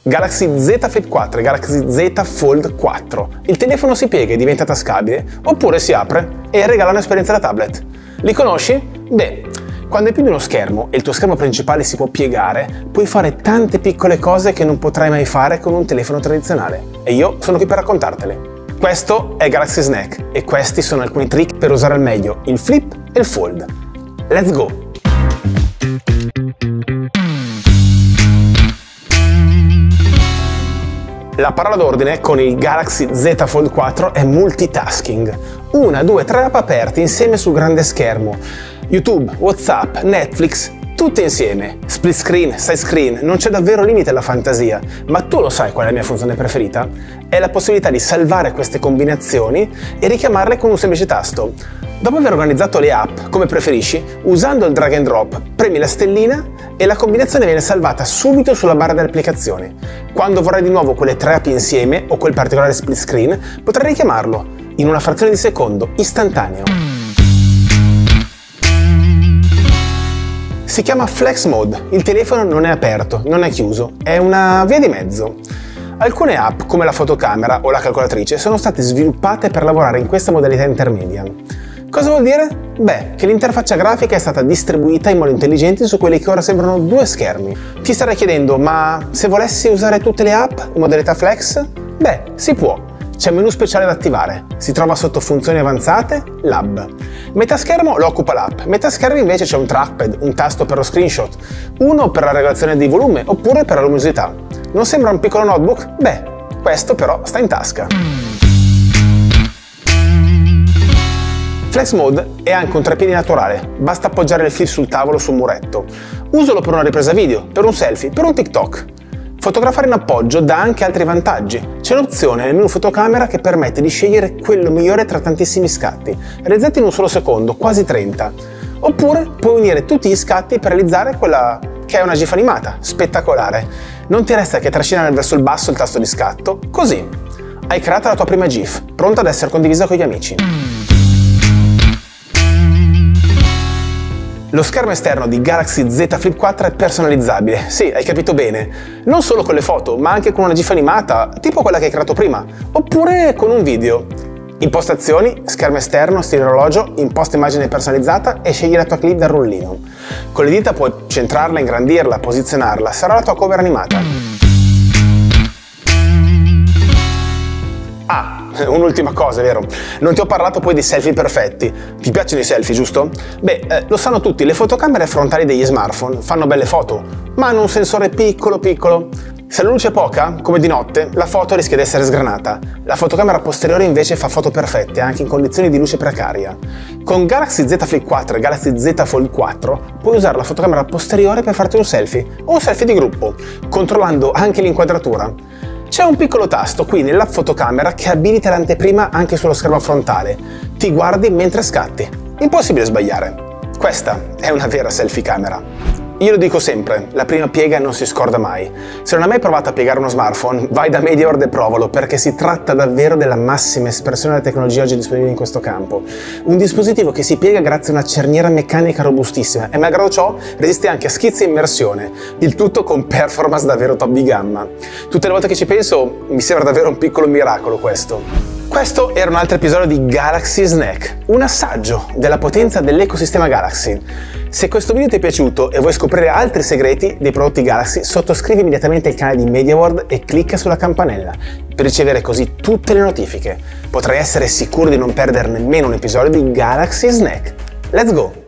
Galaxy Z Flip 4 e Galaxy Z Fold 4. Il telefono si piega e diventa tascabile, oppure si apre e regala un'esperienza da tablet. Li conosci? Beh, quando hai più di uno schermo e il tuo schermo principale si può piegare, puoi fare tante piccole cose che non potrai mai fare con un telefono tradizionale. E io sono qui per raccontartele. Questo è Galaxy Snack e questi sono alcuni trick per usare al meglio il Flip e il Fold. Let's go! La parola d'ordine con il Galaxy Z Fold 4 è multitasking. 1, 2, 3 app aperti insieme sul grande schermo. YouTube, WhatsApp, Netflix, tutte insieme. Split screen, side screen, non c'è davvero limite alla fantasia. Ma tu lo sai qual è la mia funzione preferita? È la possibilità di salvare queste combinazioni e richiamarle con un semplice tasto. Dopo aver organizzato le app come preferisci, usando il drag and drop, premi la stellina e la combinazione viene salvata subito sulla barra delle applicazioni. Quando vorrai di nuovo quelle 3 app insieme o quel particolare split screen, potrai richiamarlo in una frazione di secondo, istantaneo. Si chiama Flex Mode, il telefono non è aperto, non è chiuso, è una via di mezzo. Alcune app, come la fotocamera o la calcolatrice, sono state sviluppate per lavorare in questa modalità intermedia. Cosa vuol dire? Beh, che l'interfaccia grafica è stata distribuita in modo intelligente su quelli che ora sembrano 2 schermi. Ti starai chiedendo, ma se volessi usare tutte le app in modalità Flex? Beh, si può. C'è un menu speciale da attivare. Si trova sotto funzioni avanzate, Lab. Metà schermo lo occupa l'app, metà schermo invece c'è un trackpad, un tasto per lo screenshot, uno per la regolazione di volume oppure per la luminosità. Non sembra un piccolo notebook? Beh, questo però sta in tasca. Flex Mode è anche un treppiedi naturale, basta appoggiare il flip sul tavolo o sul muretto. Usalo per una ripresa video, per un selfie, per un TikTok. Fotografare in appoggio dà anche altri vantaggi. C'è un'opzione nel menu fotocamera che permette di scegliere quello migliore tra tantissimi scatti, realizzati in un solo secondo, quasi 30. Oppure puoi unire tutti gli scatti per realizzare quella che è una GIF animata, spettacolare. Non ti resta che trascinare verso il basso il tasto di scatto, così hai creato la tua prima GIF, pronta ad essere condivisa con gli amici. Lo schermo esterno di Galaxy Z Flip 4 è personalizzabile, sì, hai capito bene, non solo con le foto, ma anche con una GIF animata, tipo quella che hai creato prima, oppure con un video. Impostazioni, schermo esterno, stile orologio, imposta immagine personalizzata e scegli la tua clip dal rullino. Con le dita puoi centrarla, ingrandirla, posizionarla, sarà la tua cover animata. Un'ultima cosa, vero? Non ti ho parlato poi di selfie perfetti. Ti piacciono i selfie, giusto? Beh, lo sanno tutti, le fotocamere frontali degli smartphone fanno belle foto, ma hanno un sensore piccolo. Se la luce è poca, come di notte, la foto rischia di essere sgranata. La fotocamera posteriore invece fa foto perfette, anche in condizioni di luce precaria. Con Galaxy Z Flip 4 e Galaxy Z Fold 4 puoi usare la fotocamera posteriore per farti un selfie, o un selfie di gruppo, controllando anche l'inquadratura. C'è un piccolo tasto qui nell'app fotocamera che abilita l'anteprima anche sullo schermo frontale. Ti guardi mentre scatti. Impossibile sbagliare. Questa è una vera selfie camera. Io lo dico sempre, la prima piega non si scorda mai. Se non hai mai provato a piegare uno smartphone, vai da MediaWorld e provalo, perché si tratta davvero della massima espressione della tecnologia oggi disponibile in questo campo. Un dispositivo che si piega grazie a una cerniera meccanica robustissima e malgrado ciò resiste anche a schizzi e immersione, il tutto con performance davvero top di gamma. Tutte le volte che ci penso mi sembra davvero un piccolo miracolo questo. Questo era un altro episodio di Galaxy Snack, un assaggio della potenza dell'ecosistema Galaxy. Se questo video ti è piaciuto e vuoi scoprire altri segreti dei prodotti Galaxy, sottoscrivi immediatamente il canale di MediaWorld e clicca sulla campanella per ricevere così tutte le notifiche. Potrai essere sicuro di non perdere nemmeno un episodio di Galaxy Snack. Let's go!